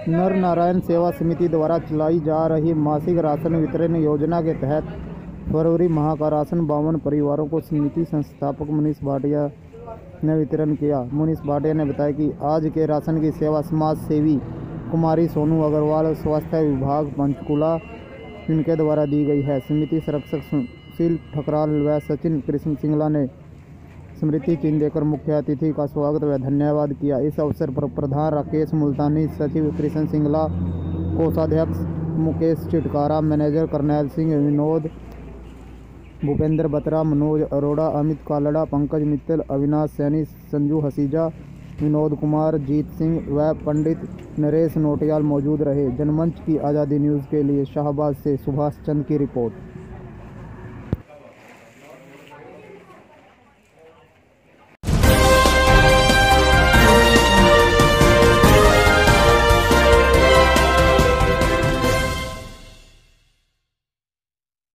नर नारायण सेवा समिति द्वारा चलाई जा रही मासिक राशन वितरण योजना के तहत फरवरी माह का राशन 52 परिवारों को समिति संस्थापक मुनीश भाटिया ने वितरण किया। मुनीश भाटिया ने बताया कि आज के राशन की सेवा समाज सेवी कुमारी सोनू अग्रवाल, स्वास्थ्य विभाग पंचकुला, इनके द्वारा दी गई है। समिति संरक्षक सुशील ठकराल व सचिन कृष्ण सिंगला ने स्मृति चिन्ह देकर मुख्य अतिथि का स्वागत व धन्यवाद किया। इस अवसर पर प्रधान राकेश मुल्तानी, सचिव कृष्ण सिंगला, कोषाध्यक्ष मुकेश चिटकारा, मैनेजर करनैल सिंह, विनोद, भूपेंद्र बत्रा, मनोज अरोड़ा, अमित कालड़ा, पंकज मित्तल, अविनाश सैनी, संजू हसीजा, विनोद कुमार, जीत सिंह व पंडित नरेश नोटियाल मौजूद रहे। जनमंच की आज़ादी न्यूज़ के लिए शाहबाद से सुभाष चंद की रिपोर्ट।